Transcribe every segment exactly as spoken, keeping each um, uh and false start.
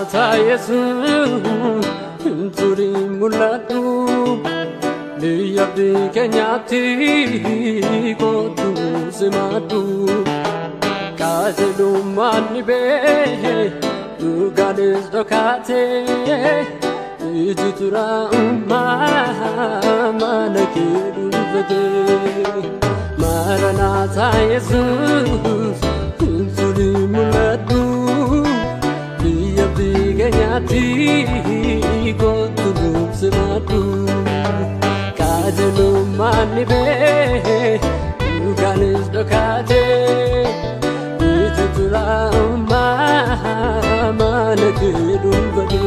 Maranatha Jesus Turi mulatu Liyabdi kenyati Kotu sematu Kazelu manibe Tugalis dokate Ijutura umma Manakiru vede Maranatha Jesus Turi mulatu Liyabdi kenyati Kotu sematu Kazelu manibe Tugalis dokate Ijutura umma Manakiru vede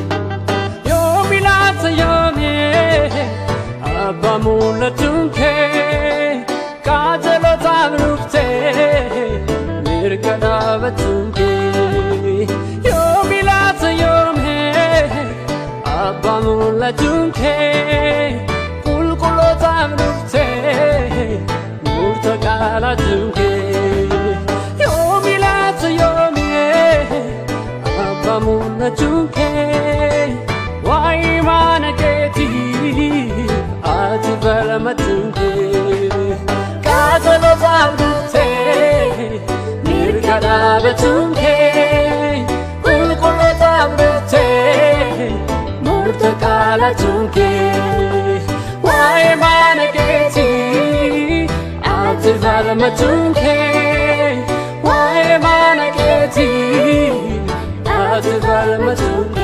Abamula tunke, kajalo tabrufte, mirkada batunke. Yo milata yom he, abamula tunke, kulkulo tabrufte, murtakala tunke. Yo milata yom he, abamula tunke, why manaketi. Ati balamatunke, kazalo zaudute, mirkada batunke, kulkulo zaudute, murtakala tunke. Why manaketi? Ati balamatunke, why manaketi? Ati balamatunke.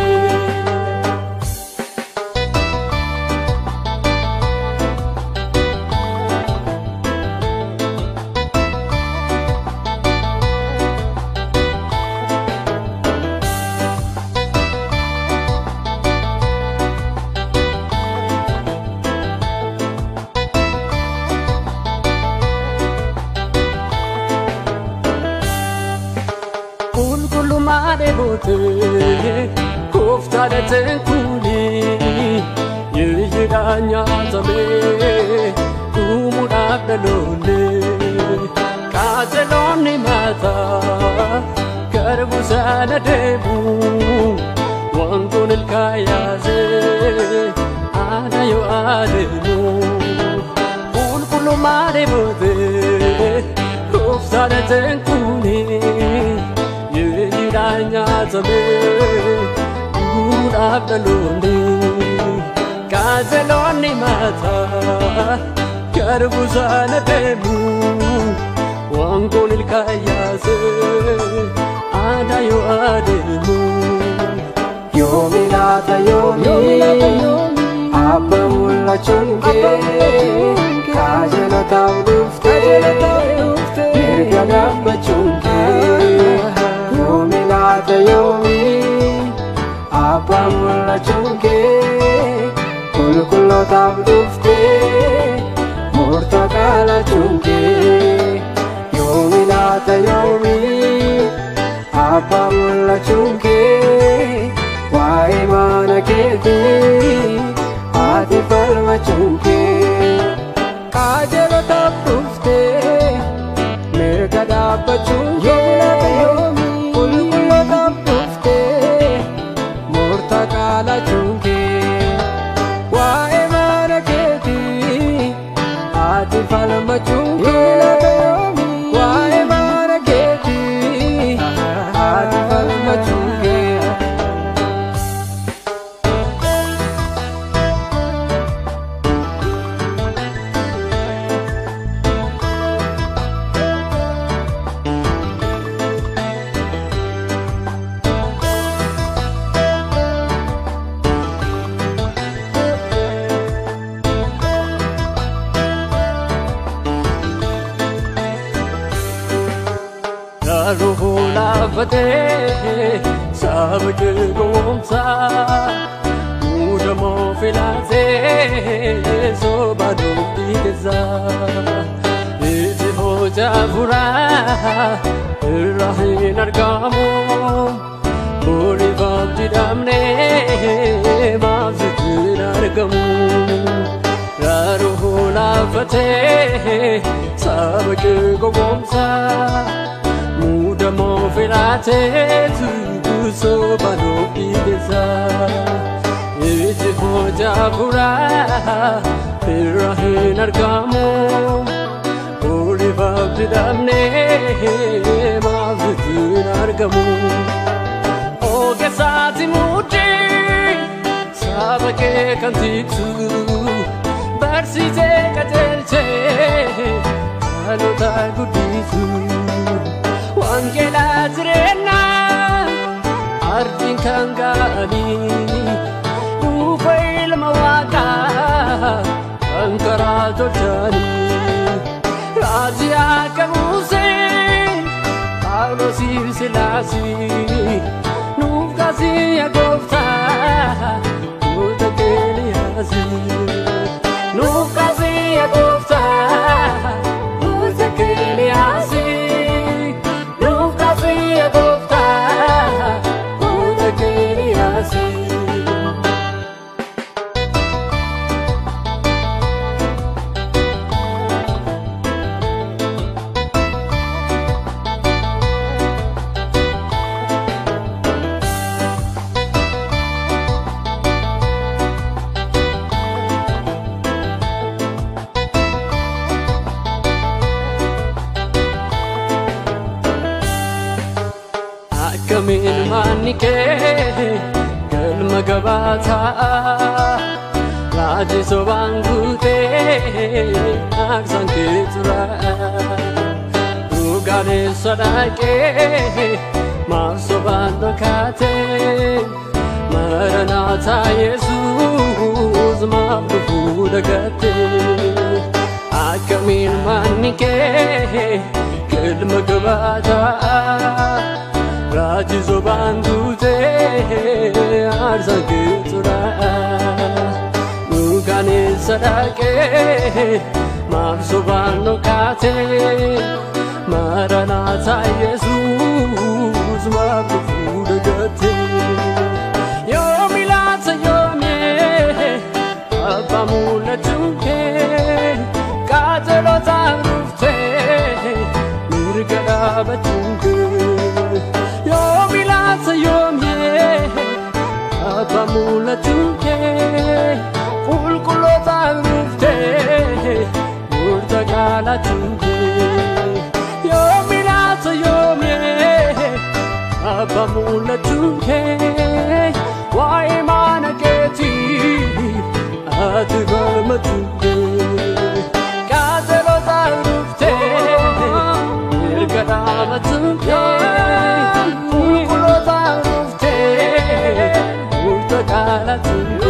Mare bote, kofta de tenkuni, yiranya zame, kumuna belone, kazeloni mata, karbusana debu, wankun el kayaze, ana yo adenu, kulkulu mare bote, kofta de tenkuni. Yiranya zame, kumuna belone, kazeloni mata, karbusana debu, wankun el kayaze, ana yo adenu. Yomi lata yomi, abamula chunke, kajalo taudufte, mirgana bachunke. Yomi lata yomi, abamula chunke, kulkulo taudufte, murtakala chunke. Yomi lata yomi, abamula chunke. Why manaketi? Ati palma chunke, kajalo tapufte, mirkada bachunke. Kulkulo tapufte, murtakala chunke. Why manaketi? Ati palma chunke. Why manaketi? Ati palma chunke. Ruhu lafate, sabke gomsa, muda mo filate, sobadu digza. Iti hoja fura, rahin argamu, buri babji damne, babji argamu. Ruhu lafate, sabke gomsa. Muda mo filate tu sobanoo dhiigessa iji hojaa buraa irra hin argamu olivaaf didhamnee maaf ittiin argamu ogeessaati mudhii saba kee kan tiksu barsiisee qajeelchee dhaloota guddisu wangeela jireenyaa ardiin kan ga'anii dhufa ilma waaqaa kan karaa tolchanii raajii akka Musee Phaawulosiif Silaasii nuuf kaasii yaa Gooftaa goota kee Eeliyaasii nuuf kaasii yaa Gooftaa goota kee Eeliyaasii nuuf kaasii yaa Gooftaa goota kee Eeliyaasii. Kamin manike galma gabata raji sobangute aksan ketura ugane sadake masobando kate maranatha Jesus mabufu dagate akamin manike galma gabata raji sobangute arsan ketura ugane sadake masobando kate maranatha Jesus mabufu dagate yomilata yomye abamula tunke kajelota rufte mirgada batunke yomilata yomye abamula tunke kulkulota rufte murtagala tunke yomilata yomye abamula tunke why mana keti atgalma tunke kazelota rufte irgadama tunke kulkulota rufte murtagala tunke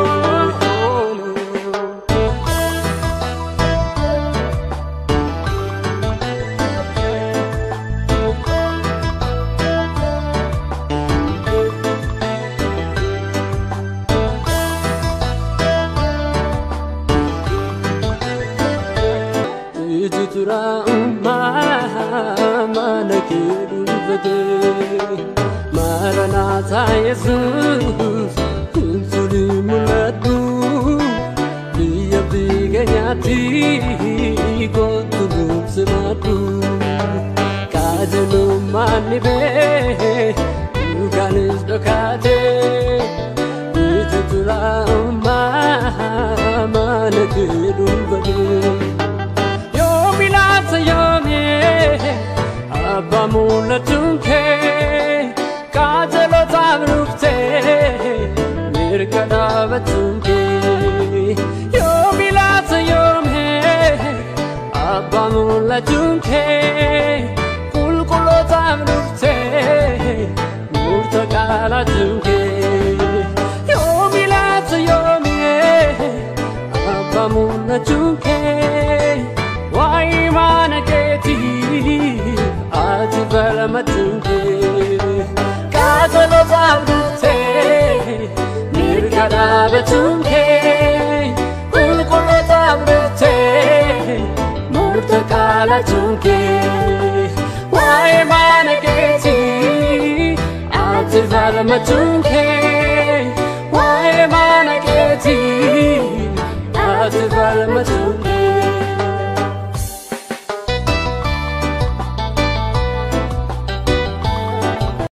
Tura umma mana kedufate maranatha Jesus kunsuli muladu biya biganyati kontulu semadu kajanu manibe uganis dokate tura umma mana kedufate abamula tunke kajelota rufte mirgada batunke yomilata yomhe abamula tunke kulkulota rufte murtagala tunke yomilata yomhe abamula tunke why mana keti atgalma tunke kajelota rufte mirgada batunke kulkulota rufte murtagala tunke why mana keti atgalma tunke why mana keti atgalma tunke